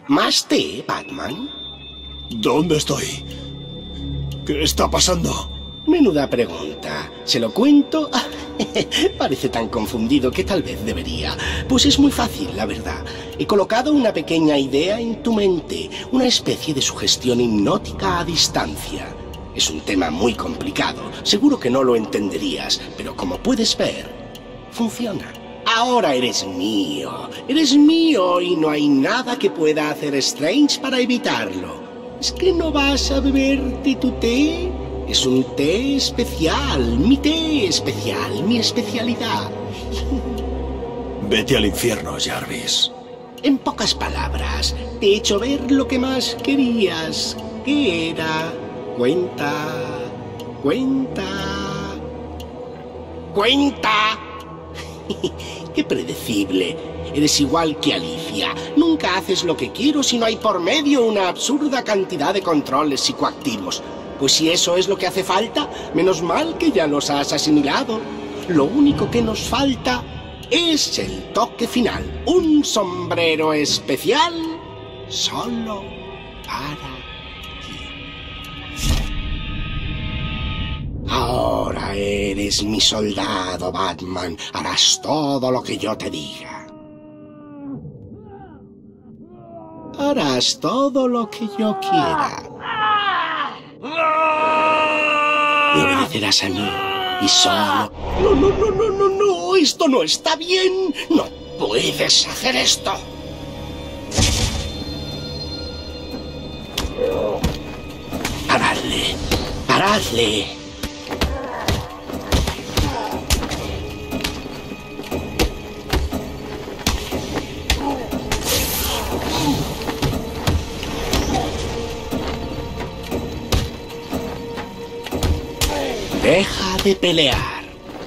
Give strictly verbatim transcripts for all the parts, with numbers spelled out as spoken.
¿Más té, Batman? ¿Dónde estoy? ¿Qué está pasando? Menuda pregunta. ¿Se lo cuento? Parece tan confundido que tal vez debería. Pues es muy fácil, la verdad. He colocado una pequeña idea en tu mente, una especie de sugestión hipnótica a distancia. Es un tema muy complicado. Seguro que no lo entenderías, pero como puedes ver, funciona. Ahora eres mío. Eres mío y no hay nada que pueda hacer Strange para evitarlo. ¿Es que no vas a beberte tu té? Es un té especial, mi té especial, mi especialidad. Vete al infierno, Jarvis. En pocas palabras, te he hecho ver lo que más querías. ¿Qué era? Cuenta, cuenta, cuenta. ¡Qué predecible! Eres igual que Alicia. Nunca haces lo que quiero si no hay por medio una absurda cantidad de controles psicoactivos. Pues si eso es lo que hace falta, menos mal que ya los has asimilado. Lo único que nos falta es el toque final. Un sombrero especial solo para ti. Ahora eres mi soldado, Batman. Harás todo lo que yo te diga. Harás todo lo que yo quiera. Me obedecerás a mí y solo... No, no, no, no, no, no, esto no está bien. No puedes hacer esto. Paradle, paradle. Deja de pelear.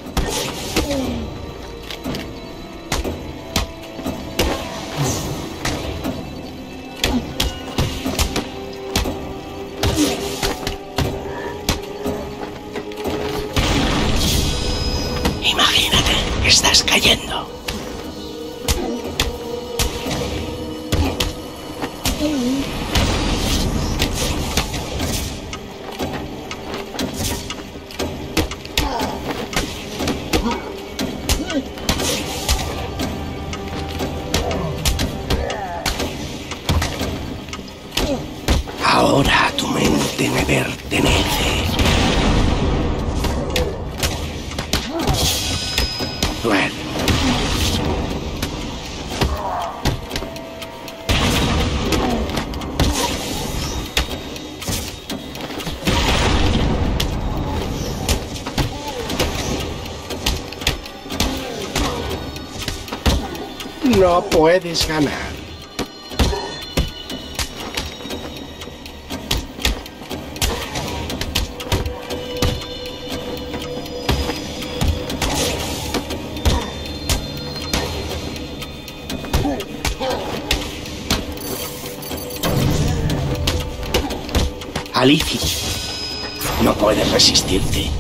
Imagínate que estás cayendo. Ahora tu mente me pertenece. Duerme. No puedes ganar. Alicia, no puedes resistirte.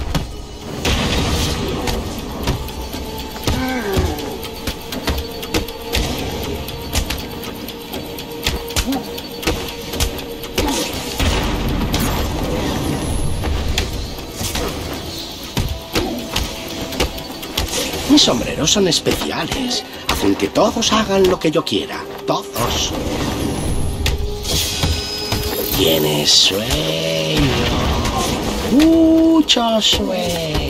Mis sombreros son especiales. Hacen que todos hagan lo que yo quiera. Todos. Tienes sueño. Mucho sueño.